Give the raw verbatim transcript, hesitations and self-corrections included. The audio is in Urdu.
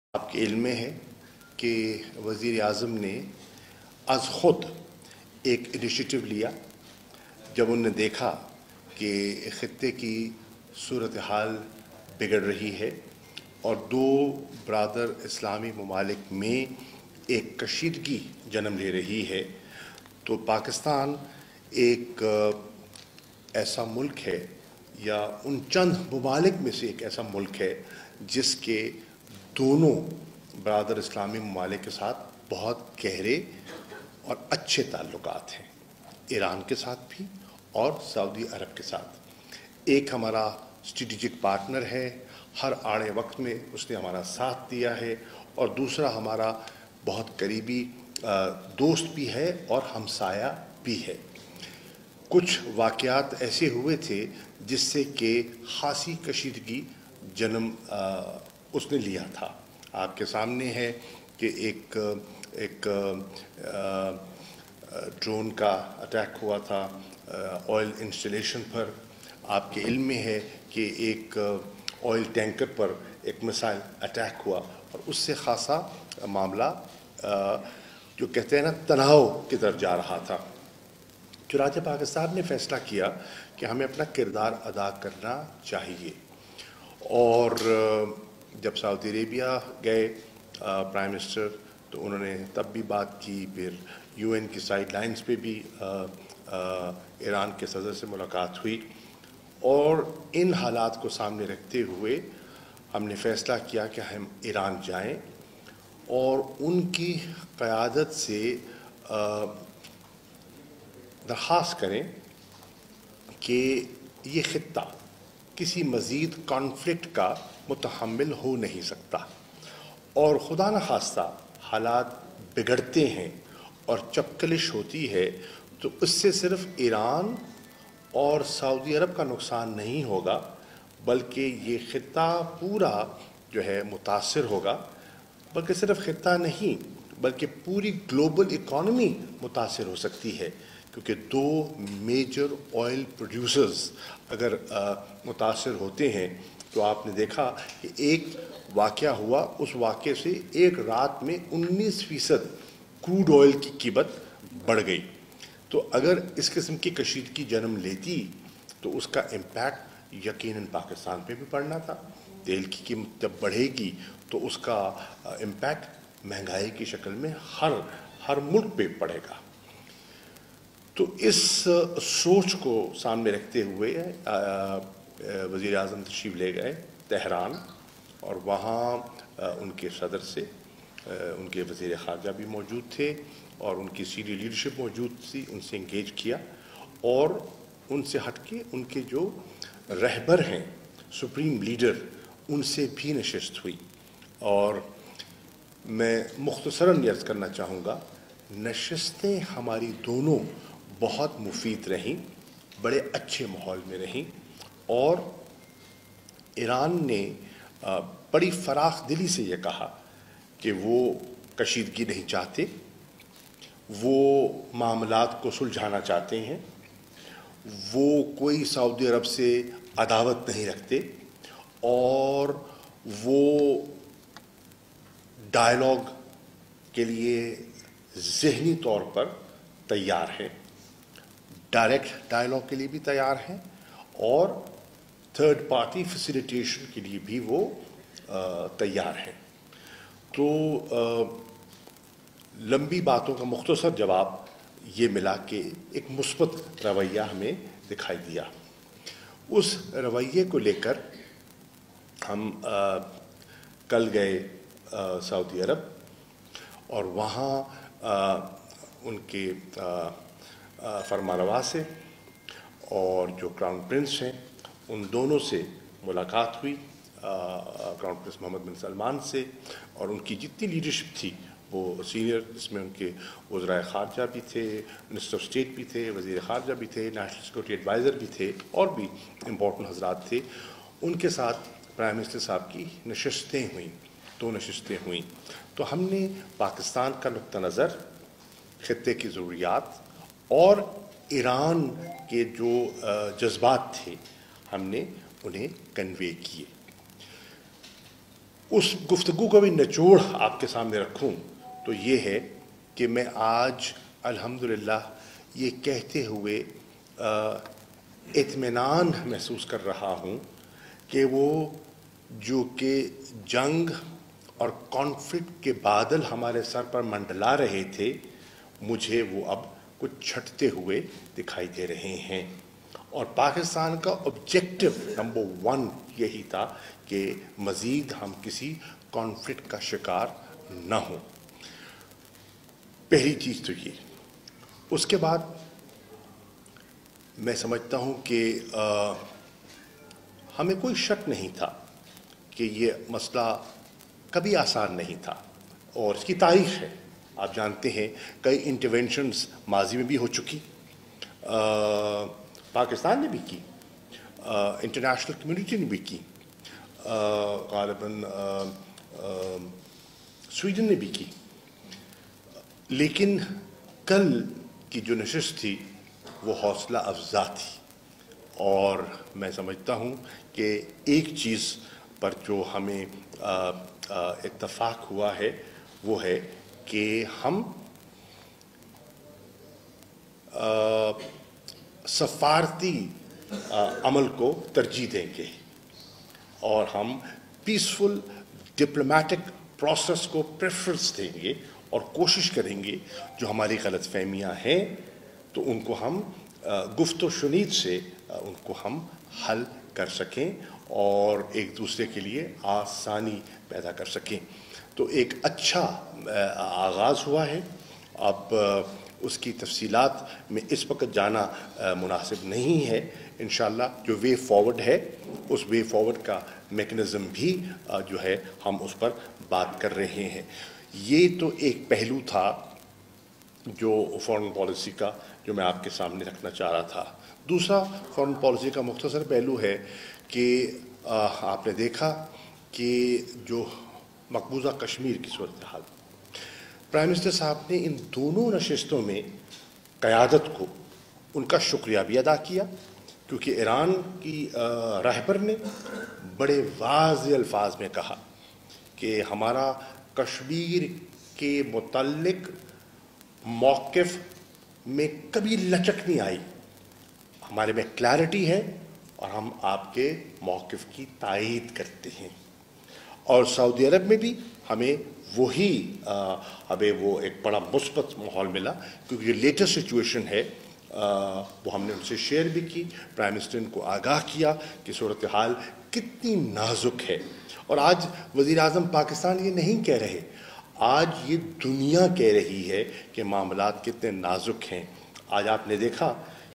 آپ کے علم میں ہے کہ وزیر اعظم نے از خود ایک انیشیٹو لیا جب انہوں نے دیکھا کہ خطے کی صورتحال بگڑ رہی ہے اور دو برادر اسلامی ممالک میں ایک کشیدگی جنم لے رہی ہے، تو پاکستان ایک ایسا ملک ہے یا ان چند ممالک میں سے ایک ایسا ملک ہے جس کے دونوں برادر اسلامی ممالک کے ساتھ بہت گہرے اور اچھے تعلقات ہیں، ایران کے ساتھ بھی اور سعودی عرب کے ساتھ۔ ایک ہمارا اسٹریٹجک پارٹنر ہے، ہر آڑے وقت میں اس نے ہمارا ساتھ دیا ہے، اور دوسرا ہمارا بہت قریبی دوست بھی ہے اور ہمسایہ بھی ہے۔ کچھ واقعات ایسے ہوئے تھے جس سے کہ خاصی کشیدگی جنم اس نے لیا تھا۔ آپ کے سامنے ہے کہ ایک ایک ڈرون کا اٹیک ہوا تھا آئل انسٹالیشن پر۔ آپ کے علم میں ہے کہ ایک آئل ٹینکر پر ایک میسائل اٹیک ہوا اور اس سے خاصا معاملہ جو کہتے ہیں نا تناؤ کی طرف جا رہا تھا۔ چنانچہ پاکستان نے فیصلہ کیا کہ ہمیں اپنا کردار ادا کرنا چاہیے، اور جب سعودی عربیہ گئے پرائم منسٹر تو انہوں نے تب بھی بات کی، پھر یو این کی سائیڈ لائنز پہ بھی ایران کے صدر سے ملاقات ہوئی، اور ان حالات کو سامنے رکھتے ہوئے ہم نے فیصلہ کیا کہ ہم ایران جائیں اور ان کی قیادت سے درخواست کریں کہ یہ خطہ کسی مزید کانفلکٹ کا متحمل ہو نہیں سکتا، اور خدا نخواستہ حالات بگڑتے ہیں اور چپکلش ہوتی ہے تو اس سے صرف ایران اور سعودی عرب کا نقصان نہیں ہوگا، بلکہ یہ خطہ پورا جو ہے متاثر ہوگا، بلکہ صرف خطہ نہیں بلکہ پوری گلوبل اکانومی متاثر ہو سکتی ہے، کیونکہ دو میجر آئل پروڈیوسرز اگر متاثر ہوتے ہیں تو آپ نے دیکھا کہ ایک واقعہ ہوا، اس واقعے سے ایک رات میں انیس فیصد کروڈ آئل کی قیمت بڑھ گئی۔ تو اگر اس قسم کی کشیدگی جنم لیتی تو اس کا امپیکٹ یقیناً پاکستان پہ بھی پڑنا تھا۔ تیل کی قیمت جب بڑھے گی تو اس کا امپیکٹ مہنگائی کی شکل میں ہر ہر ملک پہ پڑے گا۔ تو اس سوچ کو سامنے رکھتے ہوئے وزیر اعظم تشریف لے گئے تہران، اور وہاں ان کے صدر سے ان کے وزیر خارجہ بھی موجود تھے اور ان کی سینئر لیڈرشپ موجود تھی، ان سے انگیج کیا، اور ان سے ہٹ کے ان کے جو رہبر ہیں سپریم لیڈر ان سے بھی نشست ہوئی۔ اور میں مختصراً عرض کرنا چاہوں گا، نشستیں ہماری دونوں بہت مفید رہیں، بڑے اچھے ماحول میں رہیں، اور ایران نے بڑی فراخ دلی سے یہ کہا کہ وہ کشیدگی نہیں چاہتے، وہ معاملات کو سلجھانا چاہتے ہیں، وہ کوئی سعودی عرب سے عداوت نہیں رکھتے، اور وہ ڈائلاگ کے لیے ذہنی طور پر تیار ہیں، ڈائریکٹ ڈائلاگ کے لیے بھی تیار ہیں، اور تھرڈ پارٹی فیسیلیٹیشن کے لیے بھی وہ تیار ہیں۔ تو لمبی باتوں کا مختصر جواب یہ ملا کہ ایک مثبت رویہ ہمیں دکھائی دیا۔ اس رویے کو لے کر ہم کل گئے سعودی عرب، اور وہاں ان کے فرمانروا سے اور جو کراؤن پرنس ہیں ان دونوں سے ملاقات ہوئی، crown prince Mohammed bin Salman سے، اور ان کی جتنی لیڈرشپ تھی وہ سینئر، جس میں ان کے وزرائے خارجہ بھی تھے، منسٹر آف اسٹیٹ بھی تھے، وزیر خارجہ بھی تھے، نیشنل سیکورٹی ایڈوائزر بھی تھے، اور بھی امپورٹنٹ حضرات تھے، ان کے ساتھ پرائم منسٹر صاحب کی نشستیں ہوئیں، دو نشستیں ہوئیں۔ تو ہم نے پاکستان کا نقطہ نظر، خطے کی ضروریات اور ایران کے جو جذبات تھے ہم نے انہیں کنوے کیے۔ उस गुफ्तगू का भी निचोड़ आपके सामने रखूं तो ये है कि मैं आज अल्हम्दुलिल्लाह ये कहते हुए इत्मीनान महसूस कर रहा हूँ कि वो जो कि जंग और कॉन्फ्लिक्ट के बादल हमारे सर पर मंडला रहे थे, मुझे वो अब कुछ छटते हुए दिखाई दे रहे हैं। और पाकिस्तान का ऑब्जेक्टिव नंबर वन यही था कि मज़ीद हम किसी कॉन्फ्लिक्ट का शिकार न हों। पहली चीज़ तो ये। उसके बाद मैं समझता हूँ कि आ, हमें कोई शक नहीं था कि ये मसला कभी आसान नहीं था, और इसकी तारीख है। आप जानते हैं कई इंटरवेंशंस माजी में भी हो चुकी, आ, पाकिस्तान ने भी की, इंटरनेशनल कम्युनिटी ने भी की, ग़ालिबन स्वीडन ने भी की। लेकिन कल की जो नशिस्त थी वो हौसला अफजा थी, और मैं समझता हूँ कि एक चीज़ पर जो हमें इत्तफाक हुआ है वो है कि हम आ, सफारती अमल को तरजीह देंगे और हम पीसफुल डिप्लोमेटिक प्रोसेस को प्रेफरेंस देंगे और कोशिश करेंगे जो हमारी गलतफहमियां हैं तो उनको हम गुफ्तो शुनीद से उनको हम हल कर सकें और एक दूसरे के लिए आसानी पैदा कर सकें। तो एक अच्छा आगाज़ हुआ है। अब उसकी तफसीलात में इस वक्त जाना मुनासिब नहीं है। इंशाअल्लाह जो वे फॉरवर्ड है उस वे फॉरवर्ड का मेकनिज़म भी जो है हम उस पर बात कर रहे हैं। ये तो एक पहलू था जो फॉरेन पॉलिसी का जो मैं आपके सामने रखना चाह रहा था। दूसरा फॉरेन पॉलिसी का मुख्तसर पहलू है कि आपने देखा कि जो मकबूजा कश्मीर की सूरत हाल, प्राइम मिनिस्टर साहब ने इन दोनों नशिस्तों में क़यादत को उनका शुक्रिया भी अदा किया, क्योंकि ईरान की रहबर ने बड़े वाज़ेह अल्फाज में कहा कि हमारा कश्मीर के मुतल्लिक मौक़िफ़ में कभी लचक नहीं आई, हमारे में क्लैरिटी है और हम आपके मौक़िफ़ की तायीद करते हैं। और सऊदी अरब में भी हमें वही हमें वो एक बड़ा मुस्बत माहौल मिला, क्योंकि जो लेटेस्ट सिचुएशन है आ, वो हमने उनसे शेयर भी की। प्राइम मिनिस्टर को आगाह किया कि सूरत हाल कितनी नाजुक है। और आज वज़ीर आज़म पाकिस्तान ये नहीं कह रहे, आज ये दुनिया कह रही है कि मामलात कितने नाजुक हैं। आज आपने देखा